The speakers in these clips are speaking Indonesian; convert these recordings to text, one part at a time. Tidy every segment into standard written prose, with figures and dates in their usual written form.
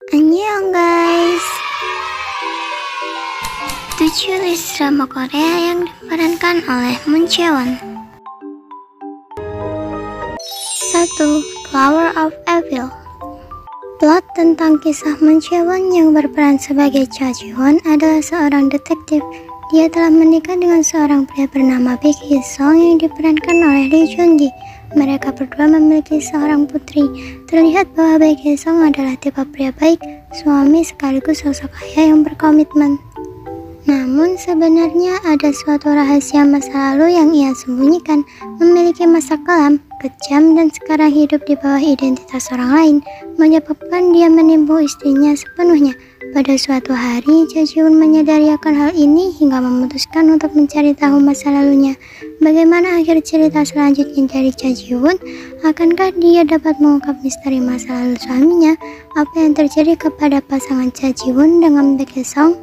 Annyeong guys. 7 list drama Korea yang diperankan oleh Moon Jae-won. 1. Flower of Evil. Plot tentang kisah Moon Jae-won yang berperan sebagai Cha Ji-won adalah seorang detektif. Dia telah menikah dengan seorang pria bernama Baek Hee-sung yang diperankan oleh Lee Joon-gi. Mereka berdua memiliki seorang putri. Terlihat bahwa Baek Hee-sung adalah tipe pria baik, suami sekaligus sosok ayah yang berkomitmen. Namun sebenarnya ada suatu rahasia masa lalu yang ia sembunyikan, memiliki masa kelam, kejam, dan sekarang hidup di bawah identitas orang lain, menyebabkan dia menipu istrinya sepenuhnya. Pada suatu hari, Cha Ji-won menyadari akan hal ini hingga memutuskan untuk mencari tahu masa lalunya. Bagaimana akhir cerita selanjutnya dari Cha Ji-won? Akankah dia dapat mengungkap misteri masa lalu suaminya? Apa yang terjadi kepada pasangan Cha Ji-won dengan Baek Hee-sung?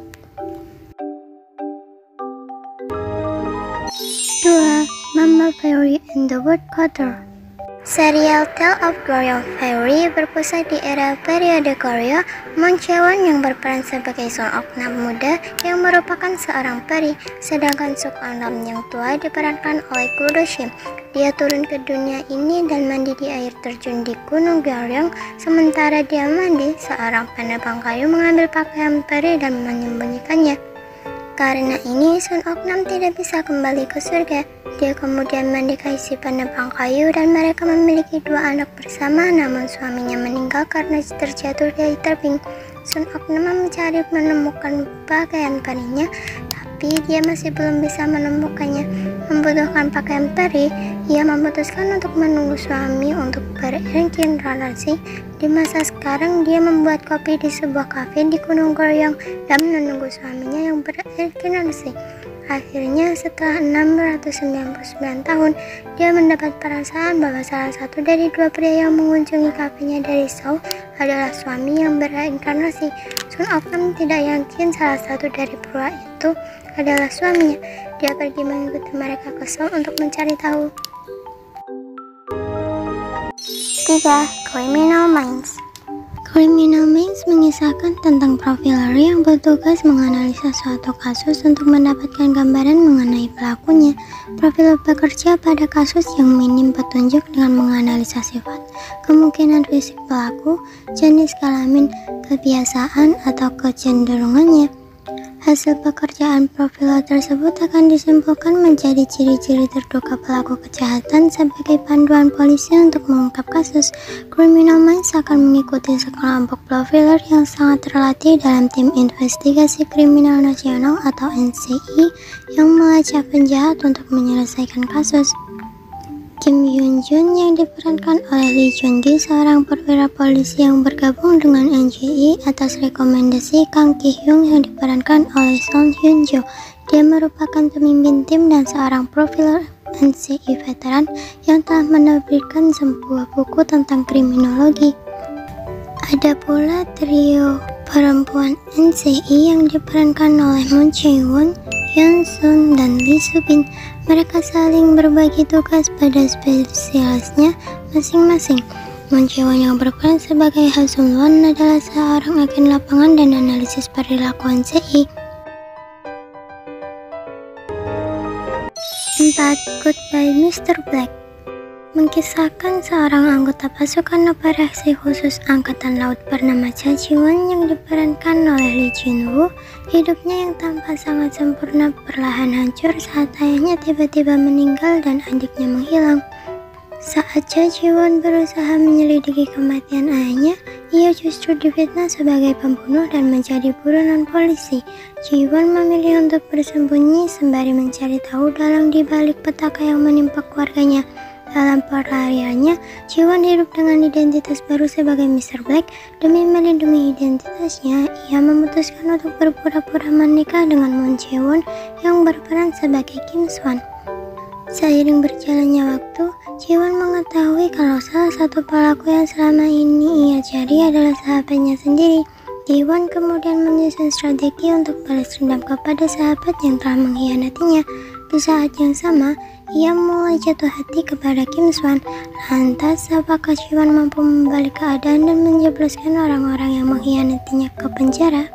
2. Mama Fairy and the Woodcutter. Serial Tale of Glorious Fairy berpusat di era periode Korea. Moon Jae-won yang berperan sebagai Sun Ok-nam muda yang merupakan seorang peri, sedangkan Suk Ok-nam yang tua diperankan oleh Koo Do-shim. Dia turun ke dunia ini dan mandi di air terjun di Gunung Gyeoryong. Sementara dia mandi, seorang penebang kayu mengambil pakaian peri dan menyembunyikannya. Karena ini, Sun Ok-nam tidak bisa kembali ke surga. Dia kemudian menikahi si penebang kayu dan mereka memiliki 2 anak bersama, namun suaminya meninggal karena terjatuh dari tebing. Sun Ok-nam menemukan pakaian perinya, tapi dia masih belum bisa menemukannya. Membutuhkan pakaian peri, ia memutuskan untuk menunggu suami untuk berregenerasi. Di masa sekarang, dia membuat kopi di sebuah kafe di Gunung Gyeoryong dan menunggu suaminya yang berregenerasi. Akhirnya, setelah 699 tahun, dia mendapat perasaan bahwa salah satu dari 2 pria yang mengunjungi kafenya dari Seoul adalah suami yang bereinkarnasi. Sun Ok-nam tidak yakin salah satu dari pria itu adalah suaminya. Dia pergi mengikuti mereka ke Seoul untuk mencari tahu. 3. Criminal Minds. Criminal Minds mengisahkan tentang profiler yang bertugas menganalisa suatu kasus untuk mendapatkan gambaran mengenai pelakunya. Profiler bekerja pada kasus yang minim petunjuk dengan menganalisa sifat, kemungkinan fisik pelaku, jenis kelamin, kebiasaan, atau kecenderungannya. Hasil pekerjaan profiler tersebut akan disimpulkan menjadi ciri-ciri terduga pelaku kejahatan sebagai panduan polisi untuk mengungkap kasus. Criminal Minds akan mengikuti sekelompok profiler yang sangat terlatih dalam tim investigasi kriminal nasional atau NCI yang melacak penjahat untuk menyelesaikan kasus. Kim Hyun-jun yang diperankan oleh Lee Joon-gi, seorang perwira polisi yang bergabung dengan NCI atas rekomendasi Kang Ki-hyung yang diperankan oleh Song Hyun-jo. Dia merupakan pemimpin tim dan seorang profiler NCI veteran yang telah menerbitkan sebuah buku tentang kriminologi. Ada pula trio perempuan NCI yang diperankan oleh Moon Jae-won, Hyun Sung, dan Lee Soo-bin. Mereka saling berbagi tugas pada spesialisnya masing-masing. Moon Jae-won yang berperan sebagai Ha Sung-won adalah seorang agen lapangan dan analisis perilaku NCI. 4. Goodbye Mr. Black. Mengisahkan seorang anggota pasukan operasi khusus Angkatan Laut bernama Cha Ji-won yang diperankan oleh Lee Jin-woo. Hidupnya yang tampak sangat sempurna perlahan hancur saat ayahnya tiba-tiba meninggal dan adiknya menghilang. Saat Cha Ji-won berusaha menyelidiki kematian ayahnya, ia justru difitnah sebagai pembunuh dan menjadi buronan polisi. Ji-won memilih untuk bersembunyi sembari mencari tahu dalang di balik petaka yang menimpa keluarganya. Dalam pelariannya, Ji-won hidup dengan identitas baru sebagai Mr. Black. Demi melindungi identitasnya, ia memutuskan untuk berpura-pura menikah dengan Moon Jae-won yang berperan sebagai Kim Swan. Seiring berjalannya waktu, Ji-won mengetahui kalau salah satu pelaku yang selama ini ia cari adalah sahabatnya sendiri. Ji-won kemudian menyusun strategi untuk balas dendam kepada sahabat yang telah mengkhianatinya. Di saat yang sama, ia mulai jatuh hati kepada Kim Swan. Lantas, apakah Jiwon mampu membalik keadaan dan menjebloskan orang-orang yang mengkhianatinya ke penjara?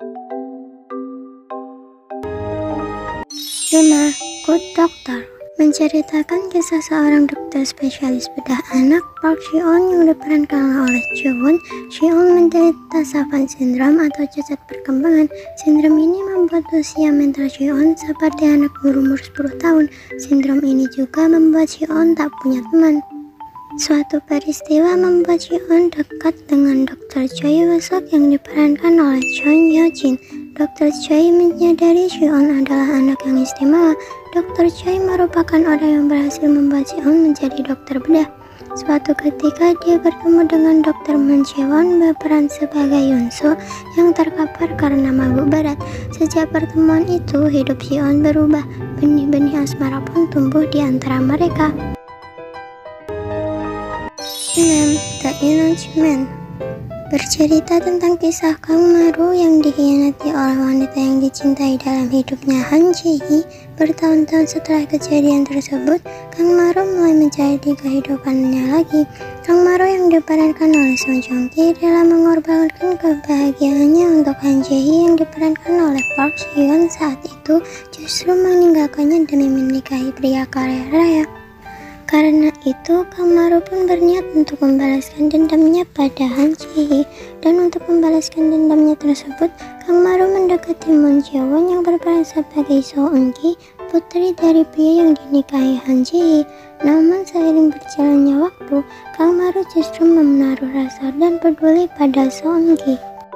5. Good Doctor menceritakan kisah seorang dokter spesialis bedah anak, Park Ji-eun, yang diperankan oleh Ji-won. Ji-eun menderita Savant Syndrome atau cacat perkembangan. Sindrom ini membuat usia mental Ji-eun seperti anak berumur 10 tahun. Sindrom ini juga membuat Ji-eun tak punya teman. Suatu peristiwa membuat Ji-eun dekat dengan Dr. Choi Woo-seok yang diperankan oleh Chon Hyo-jin. Dr. Choi menyadari Ji-eun adalah anak yang istimewa. Dr. Choi merupakan orang yang berhasil membuat Ji-eun menjadi dokter bedah. Suatu ketika dia bertemu dengan Dr. Moon Jae-won berperan sebagai Yoon-soo yang terkapar karena mabuk berat. Sejak pertemuan itu, hidup Ji-eun berubah. Benih-benih asmara pun tumbuh di antara mereka. 6. The Innocent Man bercerita tentang kisah Kang Maru yang dikhianati oleh wanita yang dicintai dalam hidupnya, Han Jae-hee. Bertahun-tahun setelah kejadian tersebut, Kang Maru mulai mencari kehidupannya lagi. Kang Maru yang diperankan oleh Song Joong-ki rela mengorbankan kebahagiaannya untuk Han Jae-hee yang diperankan oleh Park Ji-yeon saat itu justru meninggalkannya demi menikahi pria kaya raya. Karena itu, Kang Maru pun berniat untuk membalaskan dendamnya pada Han Jae-hee. Dan untuk membalaskan dendamnya tersebut, Kang Maru mendekati Moon Jae-won yang berperan sebagai So Eun-ki, putri dari pria yang dinikahi Han Jae-hee. Namun seiring berjalannya waktu, Kang Maru justru menaruh rasa dan peduli pada So Eun-ki.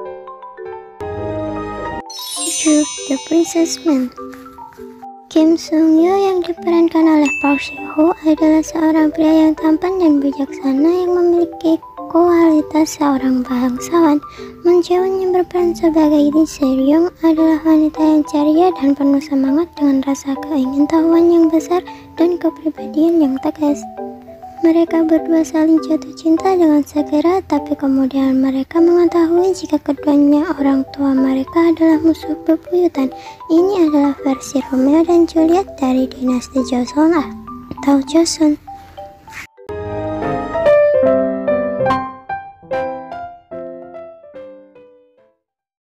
7. The Princess Man. Kim Sung-yoo yang diperankan oleh Park Si-ho adalah seorang pria yang tampan dan bijaksana yang memiliki kualitas seorang bangsawan. Moon Jae-won yang berperan sebagai Lee Se-ryung adalah wanita yang ceria dan penuh semangat dengan rasa keingintahuan yang besar dan kepribadian yang tegas. Mereka berdua saling jatuh cinta dengan segera, tapi kemudian mereka mengetahui jika keduanya orang tua mereka adalah musuh bebuyutan. Ini adalah versi Romeo dan Juliet dari dinasti Joseon atau Joseon.